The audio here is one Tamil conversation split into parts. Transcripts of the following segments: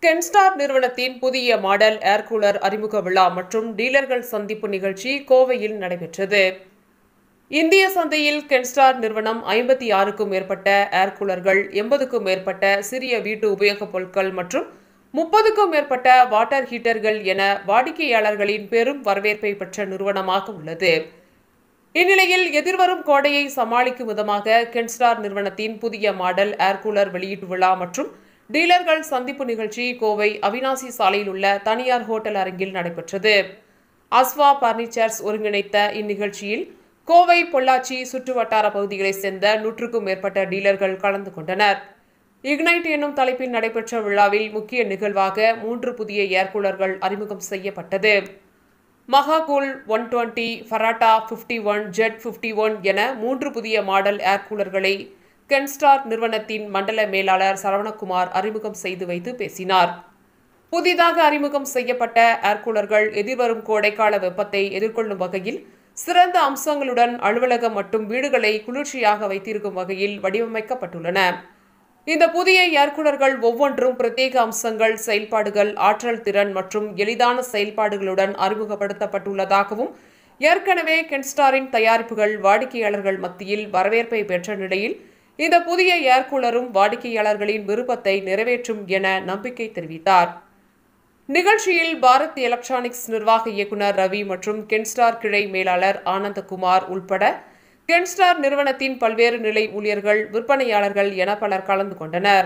கென்ஸ்டார் நிறுவனத்தின் புதிய மாடல் ஏர் கூலர் அறிமுக விழா மற்றும் டீலர்கள் சந்திப்பு நிகழ்ச்சி கோவையில் நடைபெற்றது. இந்திய சந்தையில் கென்ஸ்டார் நிறுவனம் 56க்கும் மேற்பட்ட ஏர் கூலர்கள், 80க்கும் மேற்பட்ட சிறிய வீட்டு உபயோகப் பொருட்கள் மற்றும் 30க்கும் மேற்பட்ட வாட்டர் ஹீட்டர்கள் என வாடிக்கையாளர்களின் பெரும் வரவேற்பை பெற்ற நிறுவனமாக உள்ளது. இந்நிலையில் எதிர்வரும் கோடையை சமாளிக்கும் விதமாக கென்ஸ்டார் நிறுவனத்தின் புதிய மாடல் ஏர் கூலர் வெளியீட்டு விழா மற்றும் டீலர்கள் சந்திப்பு நிகழ்ச்சி கோவை அவினாசி சாலையில் உள்ள தனியார் ஹோட்டல் அரங்கில் நடைபெற்றது. அஸ்வா பர்னிச்சர்ஸ் ஒருங்கிணைத்த இந்நிகழ்ச்சியில் கோவை, பொள்ளாச்சி சுற்று வட்டார பகுதிகளைச் சேர்ந்த 100க்கும் மேற்பட்ட டீலர்கள் கலந்து கொண்டனர். இக்னைட் என்னும் தலைப்பில் நடைபெற்ற விழாவில் முக்கிய நிகழ்வாக 3 புதிய ஏர் கூலர்கள் அறிமுகம் செய்யப்பட்டது. மகாகூல் 120, ஃபராட்டா 51, ஜெட் 51 என 3 புதிய மாடல் ஏர் கூலர்களை கென்ஸ்டார் நிறுவனத்தின் மண்டல மேலாளர் சரவணக அறிமுகம் செய்து வைத்து பேசினார். புதிதாக அறிமுகம் செய்யப்பட்ட ஏர் கூலர்கள் எதிர்வரும் கோடைக்கால வெப்பத்தை எதிர்கொள்ளும் வகையில் சிறந்த அம்சங்களுடன் அலுவலகம் மற்றும் வீடுகளை குளிர்ச்சியாக வைத்திருக்கும் வகையில் வடிவமைக்கப்பட்டுள்ளன. இந்த புதிய ஏர் கூலர்கள் ஒவ்வொன்றும் பிரத்யேக அம்சங்கள், செயல்பாடுகள், ஆற்றல் திறன் மற்றும் எளிதான செயல்பாடுகளுடன் அறிமுகப்படுத்தப்பட்டுள்ளதாகவும், ஏற்கனவே கென்ஸ்டாரின் தயாரிப்புகள் வாடிக்கையாளர்கள் மத்தியில் வரவேற்பை பெற்ற நிலையில் இந்த புதிய ஏர் கூலரும் வாடிக்கையாளர்களின் விருப்பத்தை நிறைவேற்றும் என நம்பிக்கை தெரிவித்தார். நிகழ்ச்சியில் பாரத் எலக்ட்ரானிக்ஸ் நிர்வாக இயக்குநர் ரவி மற்றும் கென்ஸ்டார் கிளை மேலாளர் ஆனந்தகுமார் உள்பட கென்ஸ்டார் நிறுவனத்தின் பல்வேறு நிலை ஊழியர்கள், விற்பனையாளர்கள் என பலர் கலந்து கொண்டனர்.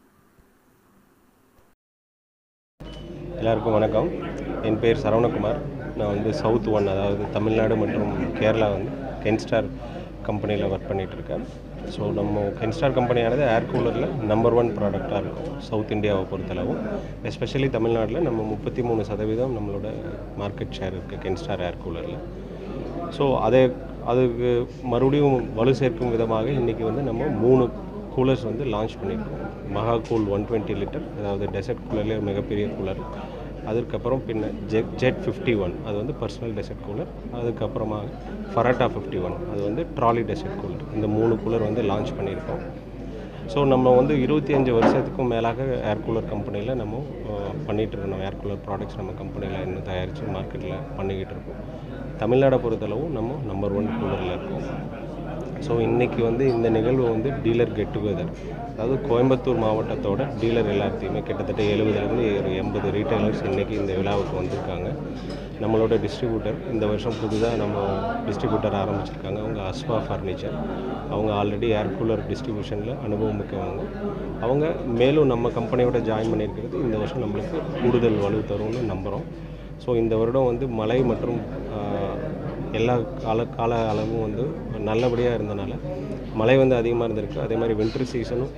எல்லாருக்கும் வணக்கம். என் பேர் சரவணகுமார். நான் சவுத் ஒன், அதாவது தமிழ்நாடு மற்றும் கேரளா கென்ஸ்டார் கம்பெனியில் ஒர்க் பண்ணிகிட்ருக்கேன். ஸோ நம்ம கென்ஸ்டார் கம்பெனியானது ஏர் கூலரில் நம்பர் 1 ப்ராடக்டாக இருக்கும் சவுத் இந்தியாவை பொறுத்தளவும். எஸ்பெஷலி தமிழ்நாட்டில் நம்ம 33% நம்மளோட மார்க்கெட் ஷேர் இருக்குது கென்ஸ்டார் ஏர் கூலரில். ஸோ அதுக்கு மறுபடியும் வலு சேர்க்கும் விதமாக இன்றைக்கி நம்ம 3 கூலர்ஸ் லான்ச் பண்ணியிருக்கோம். மகாகூல் 120 லிட்டர், அதாவது டெசர்ட் கூலர்லேயே மிகப்பெரிய கூலர். அதுக்கப்புறம் ஜெட் 51, அது பர்சனல் டெசர்ட் கூலர். அதுக்கப்புறமா ஃபராட்டா 51, அது ட்ராலி டெசர்ட் கூலர். இந்த 3 கூலர் லான்ச் பண்ணியிருக்கோம். ஸோ நம்ம 25 வருஷத்துக்கும் மேலாக ஏர் கூலர் கம்பெனியில் நம்ம பண்ணிகிட்டு இருக்கோம். ஏர் கூலர் ப்ராடக்ட்ஸ் நம்ம கம்பெனியில் இன்னும் தயாரித்து மார்க்கெட்டில் பண்ணிக்கிட்டு இருக்கோம். தமிழ்நாடை பொறுத்தளவும் நம்ம நம்பர் 1 கூலரில் இருக்கோம். ஸோ இன்றைக்கி இந்த நிகழ்வு டீலர் கெட் டுகெதர், அதாவது கோயம்புத்தூர் மாவட்டத்தோட டீலர் எல்லாத்தையுமே கிட்டத்தட்ட 70லேருந்து 80 ரீட்டைலர்ஸ் இன்றைக்கி இந்த விழாவுக்கு வந்திருக்காங்க. நம்மளோட டிஸ்ட்ரிபியூட்டர் இந்த வருஷம் புதுதாக நம்ம டிஸ்ட்ரிபியூட்டர் ஆரம்பிச்சிருக்காங்க. அவங்க அஸ்வா ஃபர்னிச்சர். அவங்க ஆல்ரெடி ஏர் கூலர் டிஸ்ட்ரிபியூஷனில் அனுபவம் மிக்கவங்க. அவங்க மேலும் நம்ம கம்பெனியோட ஜாயின் பண்ணியிருக்கிறது இந்த வருஷம் நம்மளுக்கு கூடுதல் வலு தரும்னு நம்புகிறோம். ஸோ இந்த வருடம் மழை மற்றும் எல்லா கால அளவும் நல்லபடியாக இருந்தனால, மழை அதிகமாக இருந்திருக்கு. அதே மாதிரி வின்டர் சீசனும்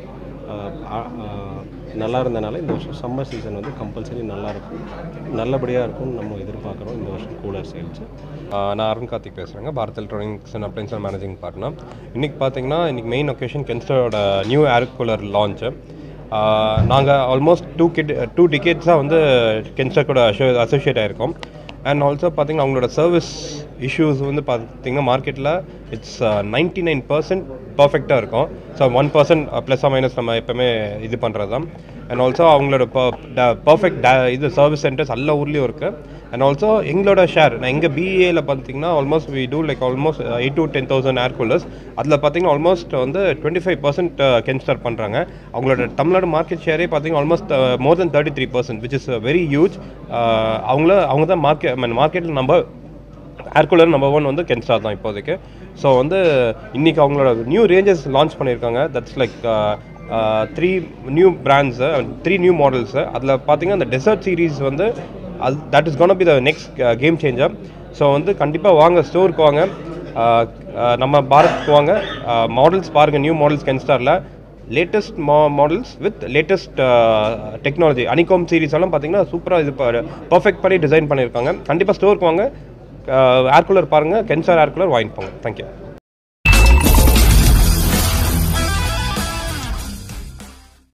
நல்லா இருந்தனால இந்த வருஷம் சம்மர் சீசன் கம்பல்சரி நல்லாயிருக்கும், நல்லபடியாக இருக்கும்னு நம்ம எதிர்பார்க்குறோம் இந்த வருஷம் கூலர் சேல்ஸ். நான் அருண் கார்த்திக் பேசுகிறேங்க, Bharat electronics and appliances managing partner. இன்றைக்கி பார்த்தீங்கன்னா மெயின் ஒகேஷன் கென்ஸ்டாரோட நியூ ஏர் கூலர் லான்ச்சு. நாங்கள் ஆல்மோஸ்ட் 2 டிகேட்ஸாக கென்ஸ்டார் கூட அசோசியேட் ஆகிருக்கோம். அண்ட் ஆல்சோ பார்த்திங்கன்னா அவங்களோட சர்வீஸ் இஷ்யூஸ் பார்த்திங்கன்னா மார்க்கெட்டில் இட்ஸ் 99% பர்ஃபெக்டாக இருக்கும். ஸோ 1% ப்ளஸ் மைனஸ் நம்ம எப்போவுமே இது பண்ணுறது தான். அண்ட் ஆல்சோ அவங்களோட பர்ஃபெக்ட் இது சர்வீஸ் சென்டர்ஸ் எல்லா ஊர்லேயும் இருக்குது. அண்ட் ஆல்சோ எங்களோட ஷேர், நான் எங்கள் பிஏயில் பார்த்திங்கன்னா almost we do like almost 8 to 10,000 air coolers. அதில் பார்த்திங்கன்னா ஆல்மோஸ்ட் 25% கென்ஸ்டார் பண்ணுறாங்க. அவங்களோட தமிழ்நாடு மார்க்கெட் ஷேரே பார்த்திங்கன்னா almost more than 33%, which is very huge. அவங்க தான் மார்க்கெட்டில் நம்ம ஏர் கூலர் நம்பர் 1 கென்ஸ்டார் தான் இப்போதைக்கு. ஸோ இன்றைக்கி அவங்களோட நியூ ரேஞ்சஸ் லான்ச் பண்ணியிருக்காங்க. That's like 3 new brands, 3 new models. அதில் பார்த்திங்கன்னா அந்த desert series that is gonna be the next game changer. So கண்டிப்பாக வாங்க, ஸ்டோருக்கு வாங்க, நம்ம பாரத்துக்கு வாங்க, மாடல்ஸ் பாருங்கள். நியூ மாடல்ஸ் கென்ஸ்டாரில் latest models with latest technology. அனிகாம் சீரீஸ் எல்லாம் பார்த்திங்கன்னா சூப்பராக இது பர்ஃபெக்ட் பண்ணி டிசைன் பண்ணியிருக்காங்க. கண்டிப்பாக ஸ்டோருக்கு வாங்க, ஏர் கூலர் பாருங்கள், கென்ஸ்டார் ஏர் கூலர் வாங்கிட்டு போங்க. தேங்க்யூ.